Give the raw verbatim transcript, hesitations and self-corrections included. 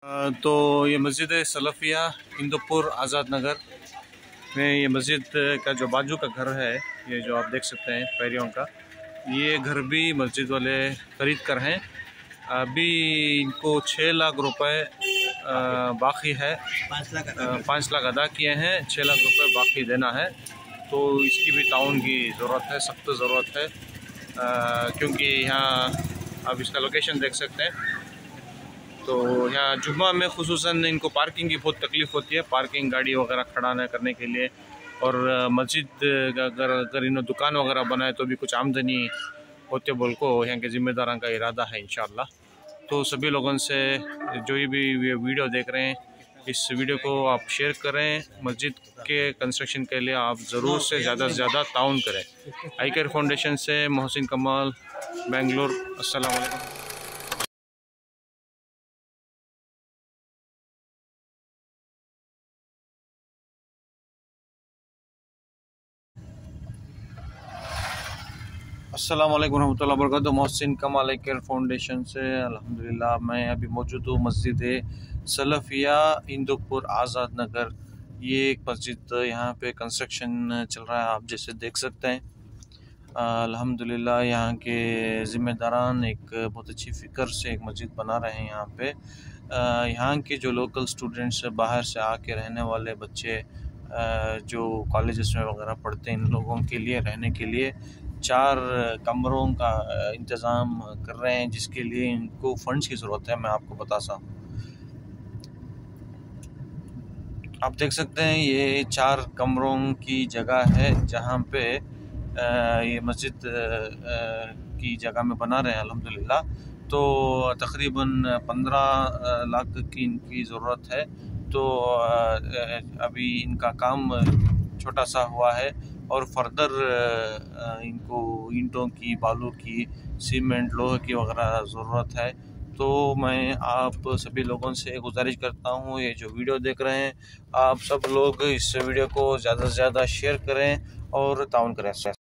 तो ये मस्जिद है सलफिया इंदुपुर आज़ाद नगर में। ये मस्जिद का जो बाजू का घर है, ये जो आप देख सकते हैं पैरियों का, ये घर भी मस्जिद वाले ख़रीद कर हैं। अभी इनको छः लाख रुपए बाकी है, पाँच लाख अदा किए हैं, छः लाख रुपए बाकी देना है। तो इसकी भी ताउन की ज़रूरत है, सख्त ज़रूरत है, आ, क्योंकि यहाँ आप इसका लोकेशन देख सकते हैं। तो यहाँ जुम्मा में खुसूसन इनको पार्किंग की बहुत तकलीफ़ होती है, पार्किंग गाड़ी वगैरह खड़ा न करने के लिए। और मस्जिद अगर अगर इन्होंने दुकान वगैरह बनाए तो भी कुछ आमदनी होते बोल को यहाँ के ज़िम्मेदारों का इरादा है इंशाअल्लाह। तो सभी लोगों से जो भी वीडियो देख रहे हैं, इस वीडियो को आप शेयर करें। मस्जिद के कंस्ट्रक्शन के लिए आप ज़रूर से ज़्यादा से ज़्यादा ताउन करें। आई केयर फाउंडेशन से मोहसिन कमाल, बेंगलोर। अस्सलाम वालेकुम। अस्सलाम वालेकुम रहमतुल्लाहि व बरकातुहू। मोहसिन कमाल आई केयर फाउंडेशन से अल्हम्दुलिल्लाह मैं अभी मौजूद हूँ मस्जिद सलफिया इंदुपुर आज़ाद नगर। ये एक मस्जिद यहाँ पे कंस्ट्रक्शन चल रहा है, आप जैसे देख सकते हैं। अल्हम्दुलिल्लाह यहाँ के ज़िम्मेदारान एक बहुत अच्छी फ़िक्र से एक मस्जिद बना रहे हैं यहाँ पे। यहाँ के जो लोकल स्टूडेंट्स बाहर से आके रहने वाले बच्चे जो कॉलेजेस में वगैरह पढ़ते हैं, इन लोगों के लिए रहने के लिए चार कमरों का इंतज़ाम कर रहे हैं, जिसके लिए इनको फंड्स की ज़रूरत है। मैं आपको बताता हूँ, आप देख सकते हैं ये चार कमरों की जगह है जहाँ पे ये मस्जिद की जगह में बना रहे हैं अल्हम्दुलिल्लाह। तो तकरीबन पंद्रह लाख की इनकी ज़रूरत है। तो अभी इनका काम छोटा सा हुआ है और फर्दर इनको ईंटों की, बालू की, सीमेंट, लोहे की वगैरह ज़रूरत है। तो मैं आप सभी लोगों से गुजारिश करता हूँ, ये जो वीडियो देख रहे हैं आप सब लोग इस वीडियो को ज़्यादा से ज़्यादा शेयर करें और ताउन करें।